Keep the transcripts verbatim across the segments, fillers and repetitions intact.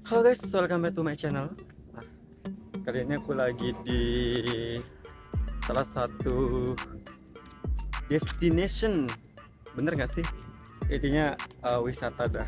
Halo guys, welcome back to my channel. Nah, kali ini aku lagi di salah satu destination, bener nggak sih? Intinya uh, wisata dah.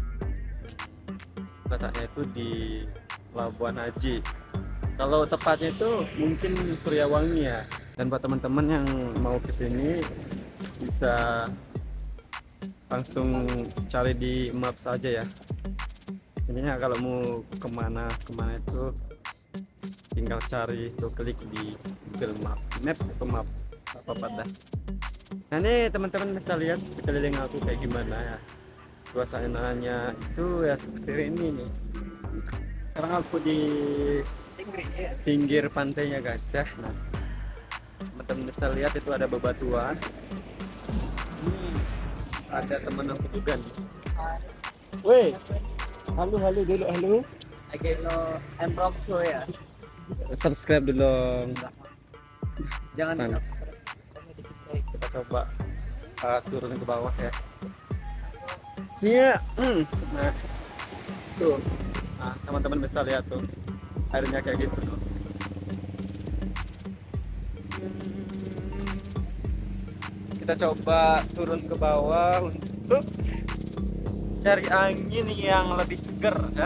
Letaknya itu di Labuan Haji. Kalau tepatnya itu mungkin Suryawangi ya. Dan buat teman-teman yang mau kesini bisa langsung cari di map saja ya. Intinya kalau mau kemana kemana itu tinggal cari atau klik di Google Map, Maps atau Map apa apa dah. Nah ini teman-teman bisa lihat sekeliling aku kayak gimana ya. Suasananya itu ya seperti ini nih. Sekarang aku di pinggir pantainya guys ya. Nah, teman-teman bisa lihat itu ada bebatuan. Hmm, ada teman aku juga nih. Weh, halo halo dulu halo. Oke, so I'm from Show ya. Subscribe dulu dong. Jangan di Nah, subscribe. kita coba uh, turun ke bawah ya. Iya, hmm. Nah, tuh. Nah, teman-teman bisa lihat tuh airnya kayak gitu tuh. Kita coba turun ke bawah untuk cari angin yang lebih seger ya.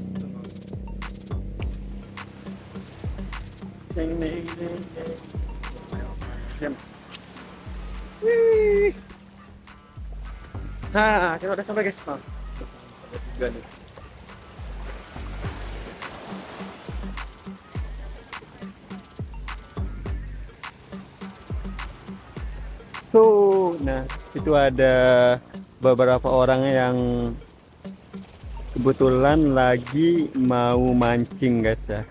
Neng, neng, neng, neng. Diam. Wih. Nah, kita udah sampai guys. Nah, sampai juga nih. Tuh, nah itu ada beberapa orang yang kebetulan lagi mau mancing guys ya.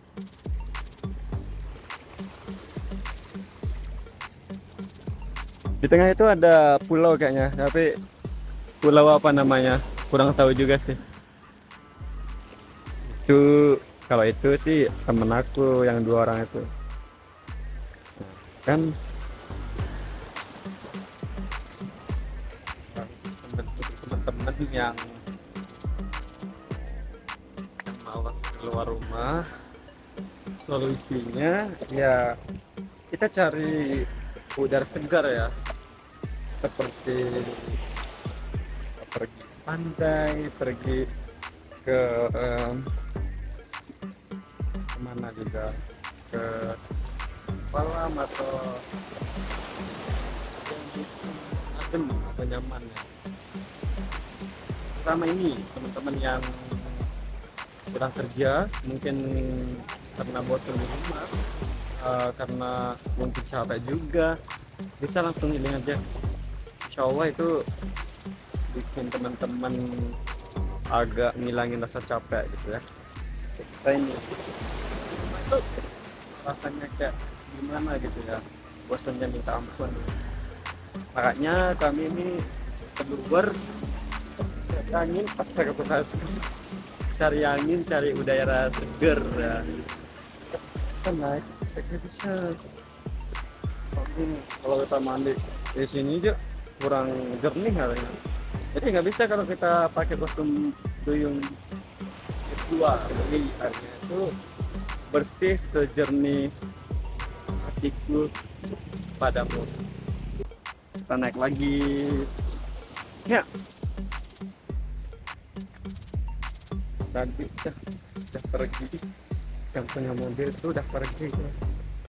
Di tengah itu ada pulau kayaknya, tapi pulau apa namanya kurang tahu juga sih. Itu kalau itu sih temen aku yang dua orang itu kan temen-temen yang yang malas keluar rumah, solusinya ya kita cari udara segar ya, seperti pergi pantai, pergi ke em, kemana juga, ke kolam atau yang bikin adem atau nyaman ya. Pertama ini teman-teman yang pulang kerja mungkin karena bosan di rumah, eh, karena mungkin capek juga, bisa langsung healing aja. Insya Allah itu bikin teman-teman agak ngilangin rasa capek gitu ya. Kita ini itu rasanya kayak gimana gitu ya, bosannya minta ampun. Makanya kami ini keluar cari angin, pas pakai cari angin, cari udara seger ya. Kita naik pakai bisa. Tapi kalau kita mandi di sini aja kurang jernih katanya. Jadi nggak bisa kalau kita pakai kostum duyung kedua, jadi airnya itu bersih sejernih hatiku padamu. Kita naik lagi ya. Tadi udah, udah pergi, yang punya mobil itu udah pergi.